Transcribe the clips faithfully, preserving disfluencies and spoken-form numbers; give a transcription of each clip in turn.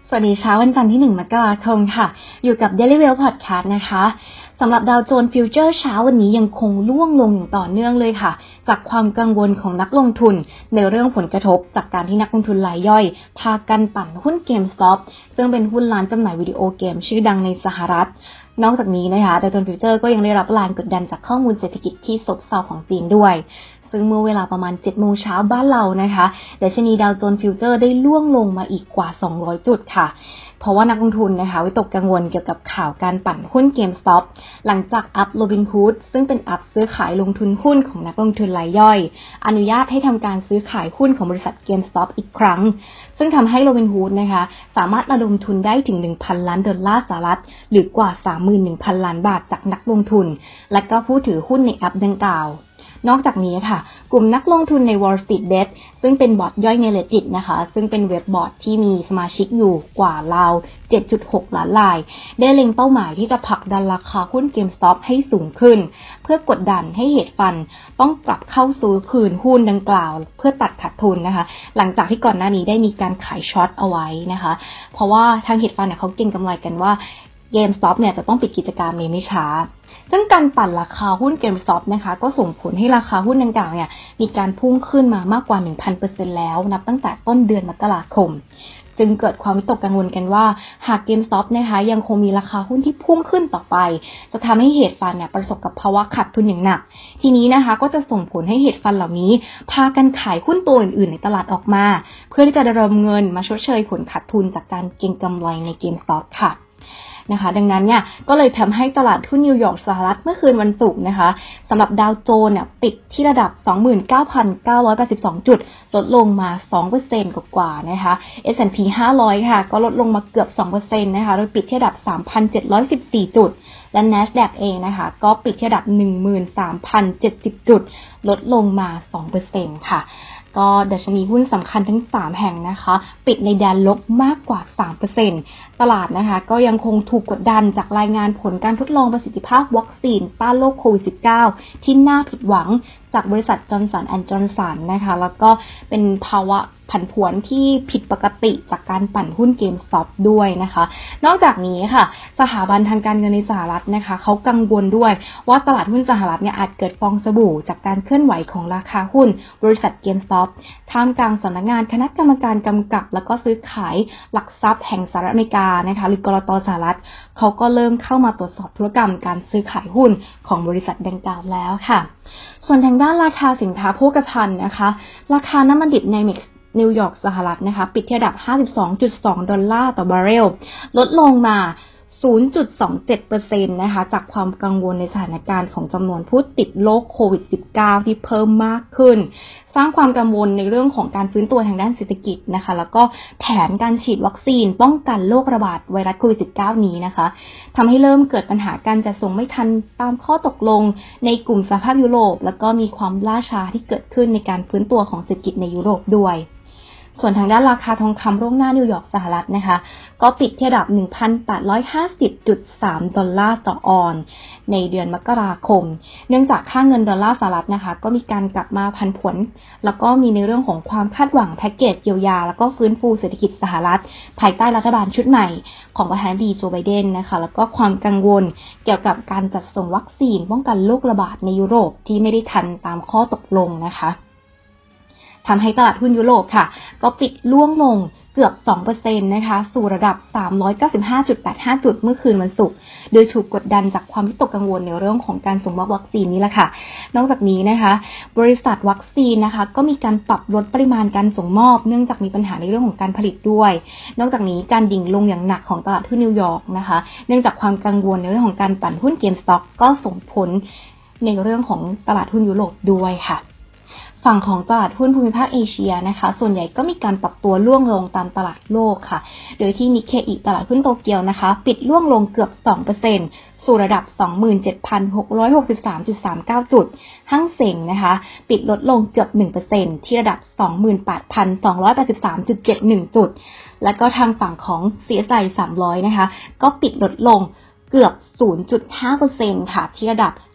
สวัสดีเช้าวันจันทร์ที่หนึ่งมกราคมค่ะอยู่กับ Daily Whale Podcast นะคะสำหรับดาวโจนส์ฟิวเจอร์เช้าวันนี้ยังคงร่วงลงอย่างต่อเนื่องเลยค่ะจากความกังวลของนักลงทุนในเรื่องผลกระทบจากการที่นักลงทุนรายย่อยพากันปั่นหุ้น GameStop ซึ่งเป็นหุ้นร้านจำหน่ายวิดีโอเกมชื่อดังในสหรัฐนอกจากนี้นะคะดาวโจนส์ฟิวเจอร์ก็ยังได้รับแรงกดดันจากข้อมูลเศรษฐกิจที่ซบเซาของจีนด้วยซึ่งเมื่อเวลาประมาณ เจ็ดโมงเช้าบ้านเรานะคะดัชนีดาวโจนส์ฟิวเจอร์ได้ล่วงลงมาอีกกว่าสองร้อยจุดค่ะเพราะว่านักลงทุนนะคะวิตกกังวลเกี่ยวกับข่าวการปั่นหุ้น GameStop หลังจากแอป Robinhood ซึ่งเป็นแอปซื้อขายลงทุนหุ้นของนักลงทุนรายย่อยอนุญาตให้ทำการซื้อขายหุ้นของบริษัท GameStop อีกครั้งซึ่งทำให้ Robinhood นะคะสามารถระดมทุนได้ถึง หนึ่งพัน ล้านดอลลาร์สหรัฐหรือกว่า สามหมื่นหนึ่งพัน ล้านบาทจากนักลงทุนและก็ผู้ถือหุ้นในแอปดังกล่าวนอกจากนี้ค่ะกลุ่มนักลงทุนใน Wall Street Bet ซึ่งเป็นบอร์ดย่อยใน Reddit นะคะซึ่งเป็นเว็บบอร์ดที่มีสมาชิกอยู่กว่าราว เจ็ดจุดหก ล้านรายได้เล็งเป้าหมายที่จะผลักดันราคาหุ้น GameStop ให้สูงขึ้นเพื่อกดดันให้เฮดฟันด์ต้องกลับเข้าซื้อคืนหุ้นดังกล่าวเพื่อตัดขาดทุนนะคะหลังจากที่ก่อนหน้านี้ได้มีการขายช็อตเอาไว้นะคะเพราะว่าทางเฮดฟันด์เนี่ยเขาเก็งกำไรกันว่า GameStop เนี่ยจะต้องปิดกิจการในไม่ช้าซึ่งการปั่นราคาหุ้น GameStop นะคะก็ส่งผลให้ราคาหุ้นดังกล่าวเนี่ยมีการพุ่งขึ้นมามากกว่า หนึ่งพันเปอร์เซ็นต์ แล้วนับตั้งแต่ต้นเดือนมกราคมจึงเกิดความวิตกกังวลกันว่าหาก GameStop นะคะยังคงมีราคาหุ้นที่พุ่งขึ้นต่อไปจะทำให้เฮดฟันด์เนี่ยประสบกับภาวะขาดทุนอย่างหนักทีนี้นะคะก็จะส่งผลให้เฮดฟันด์เหล่านี้พากันขายหุ้นตัวอื่นๆในตลาดออกมาเพื่อที่จะระดมเงินมาชดเชยผลขาดทุนจากการเก็งกำไรใน GameStop ค่ะนะคะดังนั้นเนี่ยก็เลยทำให้ตลาดหุ้นนิวยอร์กสหรัฐเมื่อคืนวันศุกร์นะคะสำหรับดาวโจนส์เนี่ยปิดที่ระดับ สองหมื่นเก้าพันเก้าร้อยแปดสิบสอง จุดลดลงมา สองเปอร์เซ็นต์ กว่าๆนะคะ เอส แอนด์ พี ห้าร้อยค่ะก็ลดลงมาเกือบ สองเปอร์เซ็นต์ นะคะโดยปิดที่ระดับ สามพันเจ็ดร้อยสิบสี่ จุดและ NASDAQ เองนะคะก็ปิดที่ระดับ หนึ่งหมื่นสามพันเจ็ดสิบ จุดลดลงมา สองเปอร์เซ็นต์ ค่ะก็ดัชนีหุ้นสำคัญทั้งสามแห่งนะคะปิดในแดนลบมากกว่า สามเปอร์เซ็นต์ ตลาดนะคะก็ยังคงถูกกดดันจากรายงานผลการทดลองประสิทธิภาพวัคซีนต้านโรคโควิด สิบเก้า ที่น่าผิดหวังจากบริษัท Johnson แอนด์ Johnson นะคะแล้วก็เป็นภาวะผันผวนที่ผิดปกติจากการปั่นหุ้น GameStop ด้วยนะคะนอกจากนี้ค่ะสถาบันทางการเงินในสหรัฐนะคะเขากังวลด้วยว่าตลาดหุ้นสหรัฐเนี่ยอาจเกิดฟองสบู่จากการเคลื่อนไหวของราคาหุ้นบริษัท GameStop ท่ามกลางสำนักงานคณะกรรมการกำกับแล้วก็ซื้อขายหลักทรัพย์แห่งสหรัฐอเมริกานะคะหรือกลต.สหรัฐเขาก็เริ่มเข้ามาตรวจสอบธุรกรรมการซื้อขายหุ้นของบริษัทดังกล่าวแล้วค่ะส่วนทางด้านราคาสินค้าโภคภัณฑ์นะคะราคาน้ำมันดิบในเม็กซ์นิวยอร์กสหรัฐนะคะปิดที่ระดับ ห้าสิบสองจุดสอง ดอลลาร์ต่อบาร์เรลลดลงมา ศูนย์จุดสองเจ็ดเปอร์เซ็นต์ นะคะจากความกังวลในสถานการณ์ของจำนวนผู้ติดโรคโควิด สิบเก้า ที่เพิ่มมากขึ้นสร้างความกังวลในเรื่องของการฟื้นตัวทางด้านเศรษฐกิจนะคะแล้วก็แผนการฉีดวัคซีนป้องกันโรคระบาดไวรัสโควิด สิบเก้า นี้นะคะทำให้เริ่มเกิดปัญหาการจัดส่งไม่ทันตามข้อตกลงในกลุ่มสหภาพยุโรปแล้วก็มีความล่าช้าที่เกิดขึ้นในการฟื้นตัวของเศรษฐกิจในยุโรปด้วยส่วนทางด้านราคาทองคำล่วงหน้านิวยอร์กสหรัฐนะคะก็ปิดที่ระดับ หนึ่งพันแปดร้อยห้าสิบจุดสาม ดอลลาร์ต่อออนซ์ในเดือนมกราคมเนื่องจากค่าเงินดอลลาร์สหรัฐนะคะก็มีการกลับมาผันผวนแล้วก็มีในเรื่องของความคาดหวังแพ็กเกจเยียวยาแล้วก็ฟื้นฟูเศรษฐกิจสหรัฐภายใต้รัฐบาลชุดใหม่ของประธานาธิบดีโจไบเดนนะคะแล้วก็ความกังวลเกี่ยวกับการจัดส่งวัคซีนป้องกันโรคระบาดในยุโรปที่ไม่ได้ทันตามข้อตกลงนะคะทำให้ตลาดหุ้นยุโรปค่ะก็ปิดล่วงลงเกือบ สองเปอร์เซ็นต์ นะคะสู่ระดับ สามร้อยเก้าสิบห้าจุดแปดห้า จุดเมื่อคืนวันศุกร์โดยถูกกดดันจากความวิตกกังวลในเรื่องของการส่งมอบวัคซีนนี้แหละค่ะนอกจากนี้นะคะบริษัทวัคซีนนะคะก็มีการปรับลดปริมาณการส่งมอบเนื่องจากมีปัญหาในเรื่องของการผลิตด้วยนอกจากนี้การดิ่งลงอย่างหนักของตลาดหุ้นนิวยอร์กนะคะเนื่องจากความกังวลในเรื่องของการปั่นหุ้น GameStop ก็ส่งผลในเรื่องของตลาดหุ้นยุโรปด้วยค่ะฝั่งของตลาดหุ้นภูมิภาคเอเชียนะคะส่วนใหญ่ก็มีการปรับตัวร่วงลงตามตลาดโลกค่ะโดยที่นิเคอิตลาดหุ้นโตเกียวนะคะปิดร่วงลงเกือบ สองเปอร์เซ็นต์ สู่ระดับ สองหมื่นเจ็ดพันหกร้อยหกสิบสามจุดสามเก้า จุดหั่งเส็งนะคะปิดลดลงเกือบ หนึ่งเปอร์เซ็นต์ ที่ระดับ สองหมื่นแปดพันสองร้อยแปดสิบสามจุดเจ็ดหนึ่ง จุดแล้วก็ทางฝั่งของ ซี เอส ไอ สามร้อยนะคะก็ปิดลดลงเกือบ ศูนย์จุดห้าเปอร์เซ็นต์ ค่ะที่ระดับ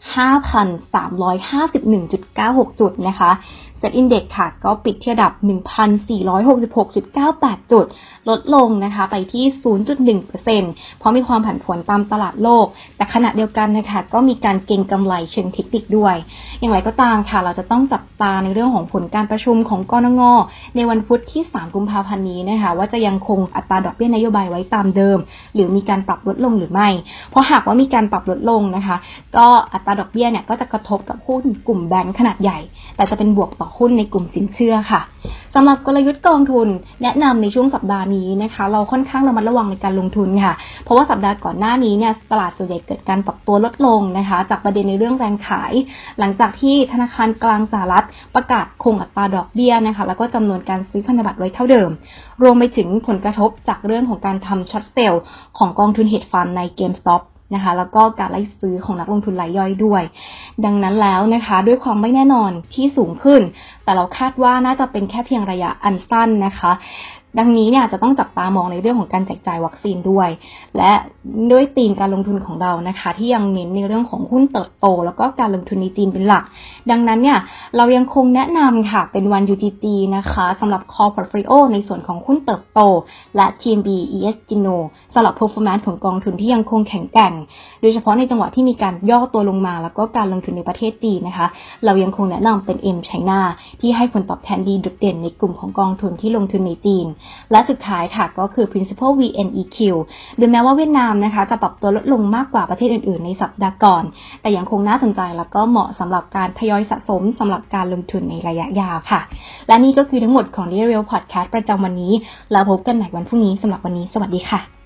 ห้าพันสามร้อยห้าสิบเอ็ดจุดเก้าหก จุดนะคะเซ็ตอินเด็กซ์ค่ะก็ปิดที่ระดับ หนึ่งพันสี่ร้อยหกสิบหกจุดเก้าแปด จุดลดลงนะคะไปที่ ศูนย์จุดหนึ่งเปอร์เซ็นต์ เพราะมีความผันผวนตามตลาดโลกแต่ขณะเดียวกันนะคะก็มีการเก็งกำไรเชิงเทคนิคด้วยอย่างไรก็ตามค่ะเราจะต้องจับตาในเรื่องของผลการประชุมของกนง.ในวันพุธที่สามกุมภาพันธ์นี้นะคะว่าจะยังคงอัตราดอกเบี้ยนโยบายไว้ตามเดิมหรือมีการปรับลดลงหรือไม่เพราะหากว่ามีการปรับลดลงนะคะก็อัตราดอกเบี้ยเนี่ยก็จะกระทบกับหุ้นกลุ่มแบงก์ขนาดใหญ่แต่จะเป็นบวกต่อหุ้นในกลุ่มสินเชื่อค่ะสำหรับกลยุทธ์กองทุนแนะนำในช่วงสัปดาห์นี้นะคะเราค่อนข้างระมัดระวังในการลงทุนค่ะเพราะว่าสัปดาห์ก่อนหน้านี้เนี่ยตลาดส่วนใหญ่เกิดการปรับตัวลดลงนะคะจากประเด็นในเรื่องแรงขายหลังจากที่ธนาคารกลางสหรัฐประกาศคงอัตราดอกเบี้ยนะคะแล้วก็จำนวนการซื้อพันธบัตรไว้เท่าเดิมรวมไปถึงผลกระทบจากเรื่องของการทำช็อตเซลล์ของกองทุนเฮดฟันด์ใน GameStopนะคะแล้วก็การไล่ซื้อของนักลงทุนรายย่อยด้วยดังนั้นแล้วนะคะด้วยความไม่แน่นอนที่สูงขึ้นแต่เราคาดว่าน่าจะเป็นแค่เพียงระยะอันสั้นนะคะดังนี้เนี่ยจะต้องจับตามองในเรื่องของการแจกจ่ายวัคซีนด้วยและด้วยธีมการลงทุนของเรานะคะที่ยังเน้นในเรื่องของหุ้นเติบโตแล้วก็การลงทุนในจีนเป็นหลักดังนั้นเนี่ยเรายังคงแนะนำค่ะเป็น วัน ยู ที ที นะคะสำหรับ Core Portfolio ในส่วนของหุ้นเติบโตและ ที เอ็ม บี อี เอส Gino สำหรับ Performance ของกองทุนที่ยังคงแข็งแกร่งโดยเฉพาะในจังหวะที่มีการย่อตัวลงมาแล้วก็การลงทุนในประเทศจีนนะคะเรายังคงแนะนำเป็น M China ที่ให้ผลตอบแทนดีโดดเด่นในกลุ่มของกองทุนที่ลงทุนในจีนและสุดท้ายค่ะก็คือ Principal วี เอ็น อี คิว โดยแม้ว่าเวียดนามนะคะจะปรับตัวลดลงมากกว่าประเทศอื่นๆในสัปดาห์ก่อนแต่ยังคงน่าสนใจแล้วก็เหมาะสำหรับการทยอยสะสมสำหรับการลงทุนในระยะยาวค่ะและนี่ก็คือทั้งหมดของ Daily Real Podcast ประจำวันนี้แล้วพบกันใหม่วันพรุ่งนี้สำหรับวันนี้สวัสดีค่ะ